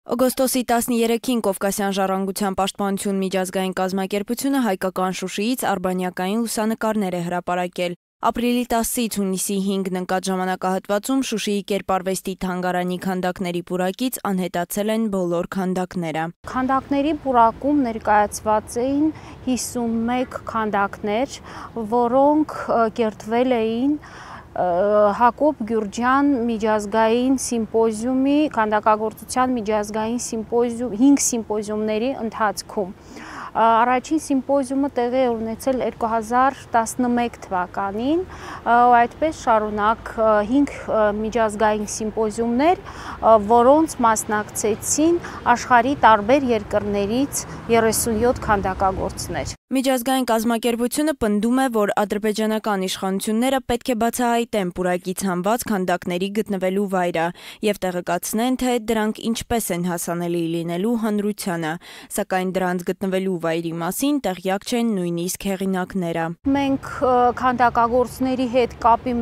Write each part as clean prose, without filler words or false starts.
Օգոստոսի 13-ին Կովկասյան ժառանգության պաշտպանություն միջազգային կազմակերպությունը հայկական Շուշիից արբանյակային լուսանկարներ է հրապարակել։ Ապրիլի 10-ից հունիսի 5-ն ընկած ժամանակահատվածում Շուշիի Կերպարվեստի թանգարանի քանդակների պուրակից անհետացել են բոլոր քանդակները։ Քանդակների պուրակում ներկայացված էին 51 քանդակներ, որոնք կերտվել էին Հակոբ Գյուրջյան միջազգային սիմպոզիումի, քանդակագործության միջազգային 5 սիմպոզիումների ընթացքում։ Առաջին սիմպոզիումը տեղի է ունեցել 2011 թվականին, այդպես շարունակ 5 միջազգային սիմպոզիումներ, որոնց մասնակցեցին աշխարհի տարբեր երկրներից 37 քանդակագործներ։ Միջազգային կազմակերպությունը պնդում է, որ ադրբեջանական իշխանությունները պետք է բացահայտեն պուրակից հանված քանդակների գտնվելու վայրը եւ տեղեկացնեն, թե դրանք ինչպես են հասանելի լինելու հանրությանը, սակայն դրանց գտնվելու վայրի մասին տեղյակ չեն նույնիսկ հեղինակները։ Մենք քանդակագործների հետ կապի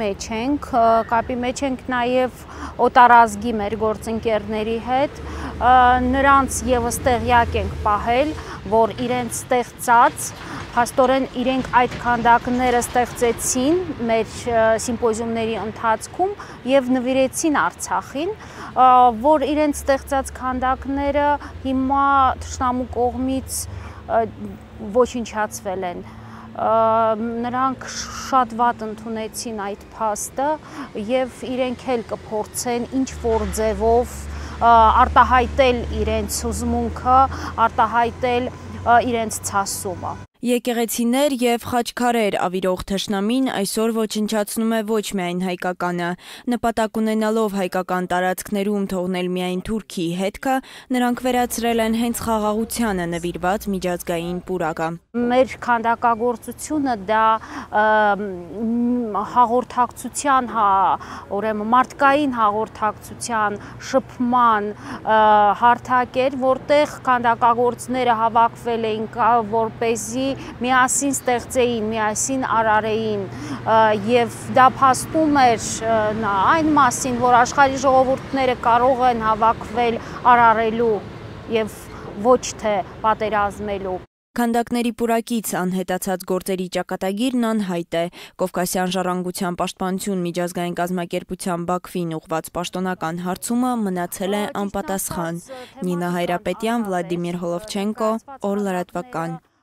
մեջ ենք նաեւ օտարազգի մեր գործընկերների հետ, նրանց եւս տեղյակ ենք պահել, որ իրենց ստեղծած փաստորեն իրենք այդ քանդակները ստեղծեցին մեր սիմպոզիումների ընթացքում եւ նվիրեցին Արցախին, որ իրենց ստեղծած քանդակները հիմա թշնամու կողմից ոչնչացվել են։ Նրանք շատ վատ ընդունեցին այդ փաստը եւ իրենք էլ կփորձեն ինչ որ ձևով արտահայտել իրենց հուզմունքը, արտահայտել իրենց ցասումը։ Եկեղեցիներ եւ խաչքարեր ավիրող թշնամին այսօր ոչնչացնում է ոչ միայն հայկականը, նպատակ ունենալով հայկական տարածքներում թողնել միայն Թուրքիի հետքը, նրանք վերացրել են հենց խաղաղությանը նվիրված միջազգային պուրակը։ Մեր քանդակագործությունը դա հաղորդակցության, ուրեմն մարդկային հաղորդակցության, շփման հարթակ էր, որտեղ քանդակագործները հավաքվել էին, որպեսզի միասին ստեղծեին, միասին արարեին եւ դա փաստում էր այն մասին, որ աշխարհի ժողովուրդները կարող են հավաքվել արարելու եւ ոչ թե պատերազմելու։ Քանդակների պուրակից անհետացած գործերի ճակատագիրն անհայտ է։ Կովկասյան ժառանգության պաշտպանություն միջազգային կազմակերպության Բաքվին ուղղված պաշտոնական հարցումը մնացել է անպատասխան։ Նինա Հայրապետյան, Վլադիմիր Հոլովչենկո, Օր լրատվական։